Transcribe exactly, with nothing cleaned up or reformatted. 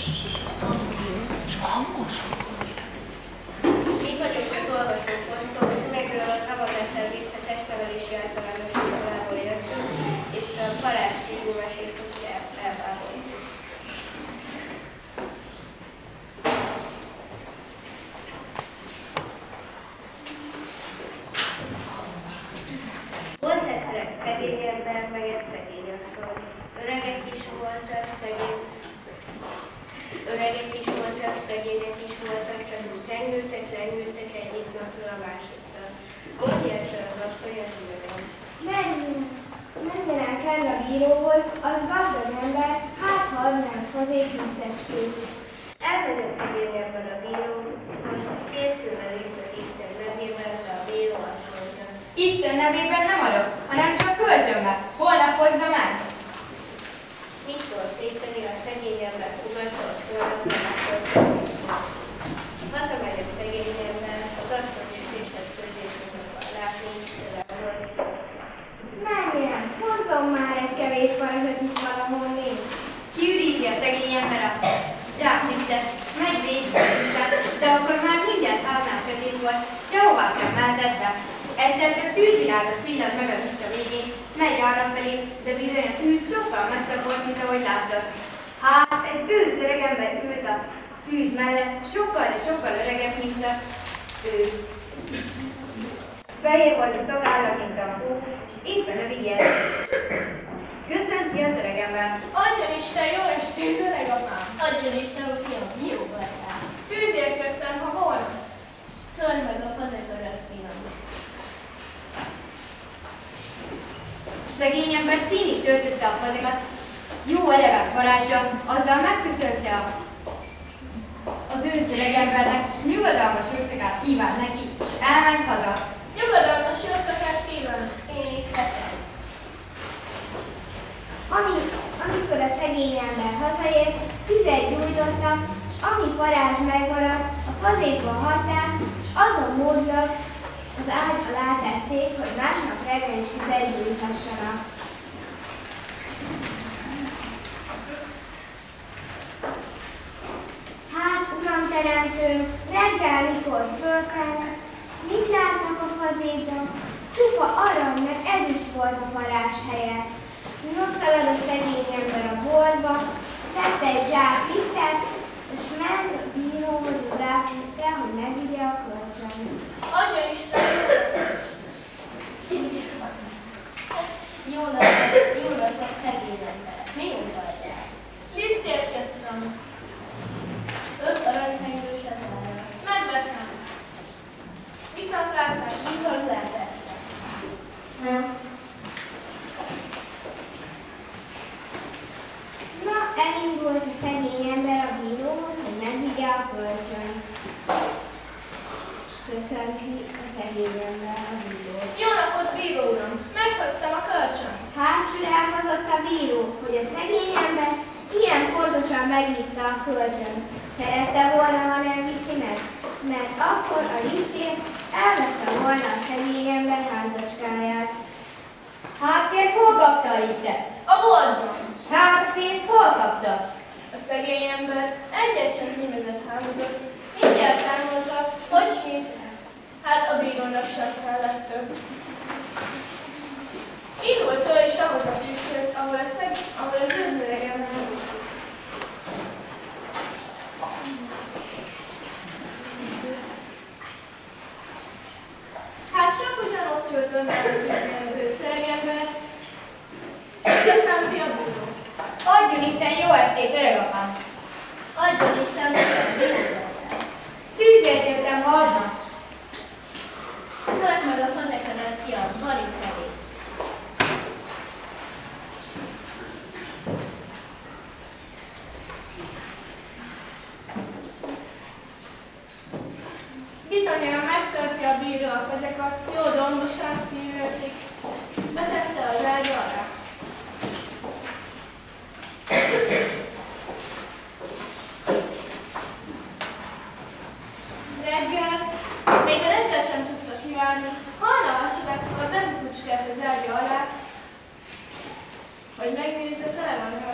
Itt vagyok az olvasóposztok, szünegről a Havameter vicce testnevelési általános iskolából jöttünk, és a Parázs című mesét tudjuk elvágolni. Volt egyszer egy szegény ember, meg egy szegény asszony. Öregek is voltak, szegény Öregek is voltak, szegények is voltak, csak úgy lengültek, lengültek egyik napról a másikra. Mondja egyszer az asszony az üvegem. Menjenem kell a bíróhoz, az gazdag ember, hát ha adnánk hozék misztetszik. Elmegy a szegény ember a bíró, most két fővel észak Isten nevében, de a bíró azt mondja. Isten nevében nem adok, hanem csak kölcsönbe. Holnap hozzam el. Mit volt téteni, a szegény ember ugatta a földön, felálltól szegényszor. Hazamegy a szegény ember, az asszony sütéshez, főzéshez akar látni, tőle volt. Menjen, hozzon már egy kevés parazsot is valahonnét. Kiüríti a szegény ember a zsáklisztet, megy végig az utcán, de akkor már mindjárt háznál sötét volt, sehová sem mehetett be. Egyszer csak tűzvilágot villant meg az utca végén, megy arrafelé, de bizony a tűz sokkal messzebb volt, mint ahogy látszott. Hát, egy bősz öregember ült a tűz mellett, sokkal, de sokkal öregebb, mint a ő. Feje volt a szaválla, mint a hó, és éppen a vigyelt. Köszönti az öregember. Adjon Isten, jó estét, öreg apám! Adjon Isten, fiam, jó voltál. Tűzért jöttem, ha holnap. Törd meg a fazeköret, fiam. Szegény ember színig töltötte a fazekat, jó eleven varázsra, azzal megköszönte a, az ősz öregembernek, és nyugodalmas jócakát kívánt neki, és elment haza. Nyugodalmas jócakát kíván! Én is nekem. Ami, amikor a szegény ember hazajött, tüzet gyújtottak, és ami parázs megmaradt, a fazékba hatták, és azon módlag az ágy alá tetszék, hogy másnap reggel is tüzet gyújthassanak. Hát, uram teremtőm, reggel mikor fölkelnek, mit látnak a fazékban? Csupa arany, meg ezüst volt a parázs helyett. No, szalad a szegény ember a boltba, szedte egy zsák lisztet, és ment a bíróhoz a zsák liszttel, hogy megvigye a kölcsön. Adjon Isten, Jó napot, jó napot, szegény ember. Mi udvarjál? lisztért jöttem. Öt aranyhengős az ára. Megveszem. Viszont látás. Viszont látásra. Na, elindult a szegény ember a bíróhoz, hogy megvigye a kölcsön. Köszönti a szegény ember a bírót. Jó napot, bíró uram! Meghoztam a kölcsönt. Hát csodálkozott a bíró, hogy a szegény ember ilyen pontosan megvitte a kölcsönt. Szerette volna, ha nem viszi meg, mert akkor a lisztért elvette volna a szegény ember házacskáját. Hát kért, hol kapta a lisztet? A boltban. Hát a pénzt hol kapta? A szegény ember egyet sem hímezett hámozott, mindjárt elmondta, hogy s mit. Hát a bírónak sem kellett több. Indult ő is ahhoz a tűzhöz, ahol, a szeg... ahol az őzöreg ember volt. Hát csak ugyanott ült önben az őszöreg ember, és köszönti a bíró. Adjon Isten jó estét, öregapám! Adjon Isten, fiam, mi udvarjál? Tűzért jöttem, ha adnak. Tört meg a fazeköret, fiam, Mari felé. Bizonyan megtörti a bíró a fazekat, jó dombosan szívődik, és betette az ágy alá. Reggel, még a reggel sem tudta kivárni, hajnal vasigátkor bebukucskált az ágya alá, hogy megnézze, tele van